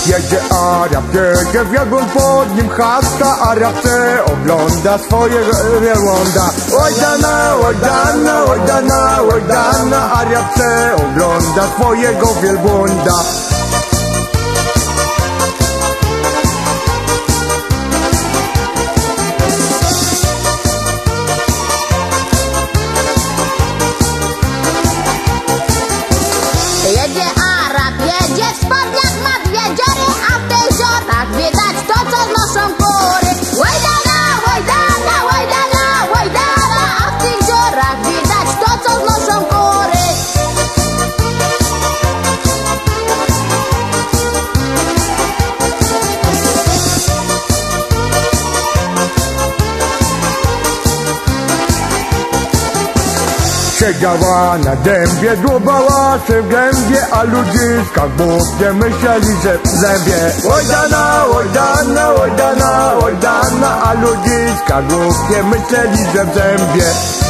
Jedzie Arab, jedzie wielbłąd, pod nim chasta, Arab chce ogląda swojego wielbłąda. Oj dana, oj dana, oj dana, oj dana, Arab chce ogląda swojego wielbłąda. Jedzie Arab, jedzie w spodniach, ma dwie dziory, a w tych dziorach widać to, co znoszą kury. Łajdana, łajdana, łajdana, łajdana, a w tych dziorach widać to, co znoszą kury. Siedziała na dębie, dłubała się w gębie, a ludziska głupie myśleli, że w zębie. Oj dana, oj dana, oj dana, oj dana, a ludziska głupie myśleli, że w zębie.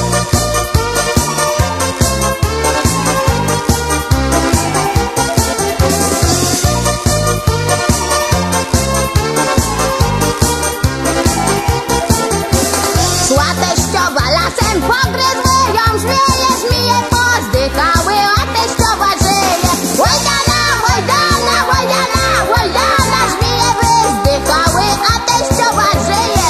Szła teściowa lasem, pogryzły ją żmije, żmije pozdychały, a teściowa żyje. Łajdana, łajdana, łajdana, łajdana, żmije wyzdychały, a teściowa żyje.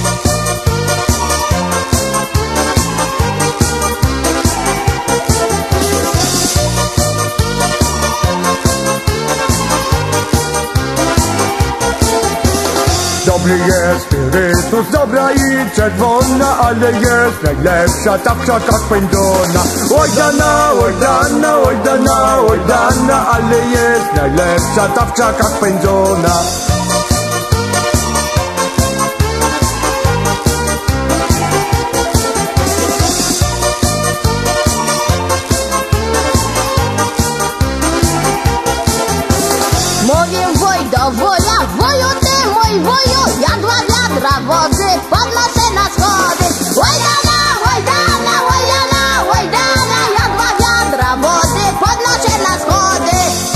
Dobry jest spirytus, dobra i czerwona, ale jest najlepsza ta w krzakach pędzona. Oj dana, oj dana, oj dana, oj dana, ale jest najlepsza ta w krzakach pędzona. Mówił wuj do wuja, wuju ty mój wuju, jadła wiadra wody, podnoszę na schody. Łajdana, łajdana, łajdana, łajdana, jadła wiadra wody, podnoszę na schody.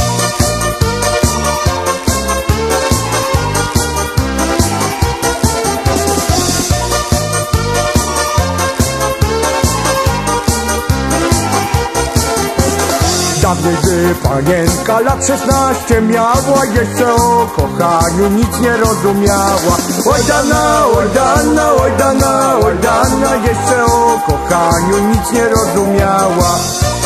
Dawniej gdy panienka lat 16 miała, jeszcze o kochaniu nic nie rozumiała. Oj dana, oj dana, oj dana, oj dana, jeszcze o kochaniu nic nie rozumiała.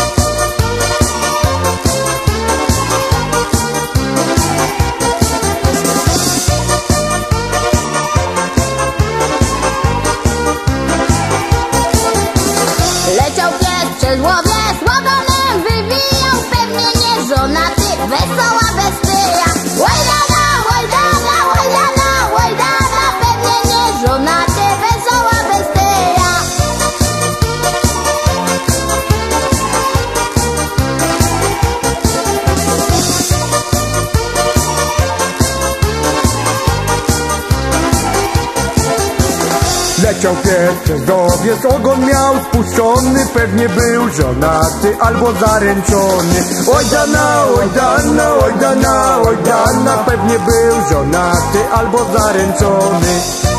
Leciał pies przez łowie, z ogonem wywijał, pewnie nie żonaty, wesoła bestyja. Łajdana, łajdana, łajdana, łajdana, pewnie nie żonaty, wesoła bestyja. Leciał pies przez owiec, ogon miał spuszczony, pewnie był żonaty albo zaręczony. Oj dana, oj dana, oj dana, oj dana, pewnie był żonaty albo zaręczony.